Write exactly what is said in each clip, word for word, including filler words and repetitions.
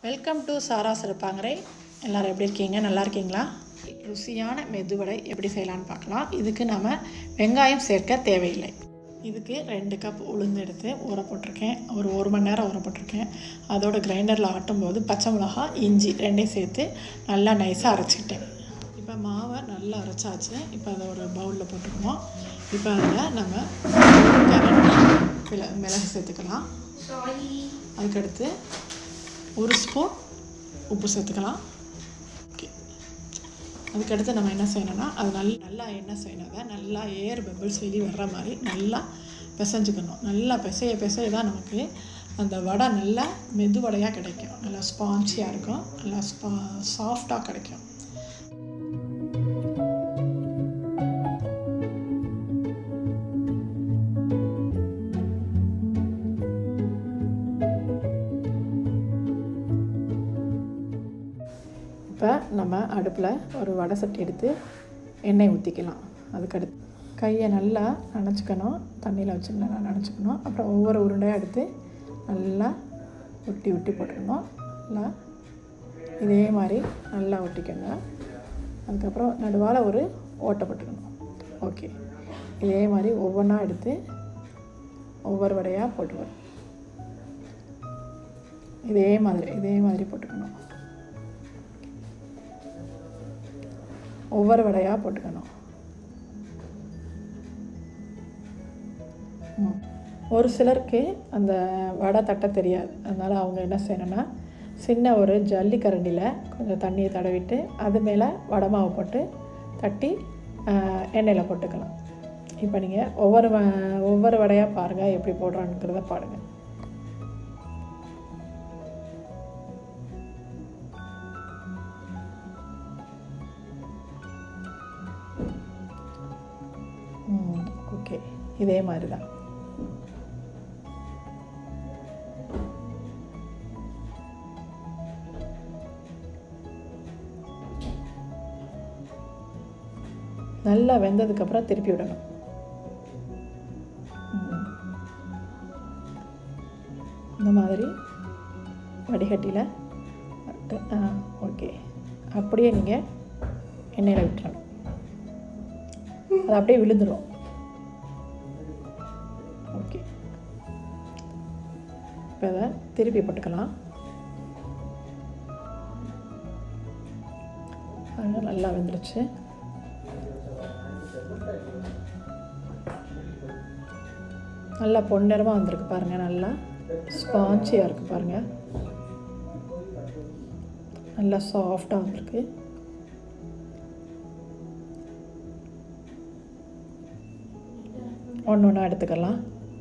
Welcome to சாரா சிறப்பாங்கரை. எல்லோரும் எப்படி இருக்கீங்க? நல்லா இருக்கீங்களா? ருசியான மெதுவடை எப்படி செய்யலான்னு பார்க்கலாம். இதுக்கு நம்ம வெங்காயம் சேர்க்க தேவையில்லை. இதுக்கு ரெண்டு கப் உளுந்து எடுத்து ஊற போட்டிருக்கேன். ஒரு ஒரு மணி நேரம் ஊற போட்டிருக்கேன். அதோட கிரைண்டரில் ஆட்டும்போது பச்சை மிளகா, இஞ்சி ரெண்டையும் சேர்த்து நல்லா நைஸாக அரைச்சிக்கிட்டேன். இப்போ மாவை நல்லா அரைச்சாச்சு. இப்போ அதை ஒரு பவுலில் போட்டுக்கணும். இப்போ அதில் நம்ம கரண்டி மிளகு சேர்த்துக்கலாம். அதுக்கடுத்து ஒரு ஸ்பூன் உப்பு சேர்த்துக்கலாம். ஓகே, அதுக்கடுத்து நம்ம என்ன செய்யணும்னா அது நல்லா நல்லா என்ன செய்யணும், நல்லா ஏர் பபிள்ஸ் வெளியே வர்ற மாதிரி நல்லா பிசைஞ்சுக்கணும். நல்லா பிசைய பிசைய தான் நமக்கு அந்த வடை நல்லா மெது வடையாக கிடைக்கும். நல்லா ஸ்பான்ச்சியாக இருக்கும், நல்லா ஸ்பா சாஃப்டாக கிடைக்கும். இப்போ நம்ம அடுப்பில் ஒரு வடை சட்டி எடுத்து எண்ணெய் ஊற்றிக்கலாம். அதுக்கடுத்து கையை நல்லா நனைச்சிக்கணும், தண்ணியில் வச்சு நல்லா நனைச்சிக்கணும். அப்புறம் ஒவ்வொரு உருண்டையாக எடுத்து நல்லா ஒட்டி ஒட்டி போட்டுக்கணும். நல்லா இதே மாதிரி நல்லா ஒட்டிக்கோங்க. அதுக்கப்புறம் நடுவால் ஒரு ஓட்டை போட்டுக்கணும். ஓகே, இதே மாதிரி ஒவ்வொன்றா எடுத்து ஒவ்வொரு வடையாக போட்டுக்கணும். இதே மாதிரி இதே மாதிரி போட்டுக்கணும். ஒவ்வொரு வடையாக போட்டுக்கணும். ஒரு சிலருக்கு அந்த வடை தட்ட தெரியாது. அதனால் அவங்க என்ன செய்யணும்னா சின்ன ஒரு ஜல்லி கரண்டியில் கொஞ்சம் தண்ணியை தடவிட்டு அது மேலே வடை மாவு போட்டு தட்டி எண்ணெயில் போட்டுக்கலாம். இப்போ நீங்கள் ஒவ்வொரு ஒவ்வொரு வடையாக பாருங்கள், எப்படி போடுறாங்கிறத பாருங்கள். ஓகே, இதே மாதிரி தான். நல்லா வெந்ததுக்கப்புறம் திருப்பி விடணும். இந்த மாதிரி வடிகட்டியில் ஓகே, அப்படியே நீங்கள் எண்ணெயில் விட்டுறணும். அது அப்படியே விழுந்துடும். ஓகே, இப்போ அதை திருப்பி போட்டுக்கலாம். அது நல்லா வெந்துருச்சு. நல்லா பொன்னிறமாக வந்திருக்கு பாருங்கள். நல்லா ஸ்பான்ச்சியாக இருக்குது பாருங்கள். நல்லா சாஃப்டாக வந்திருக்கு. ஒன்று ஒன்றா எடுத்துக்கலாம்.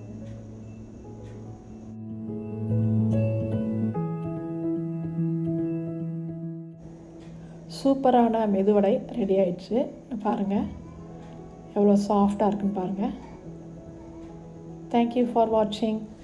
சூப்பரான மெதுவடை ரெடி ஆயிடுச்சு. பாருங்கள் எவ்வளோ சாஃப்டாக இருக்குன்னு பாருங்கள். தேங்க்யூ ஃபார் வாட்சிங்.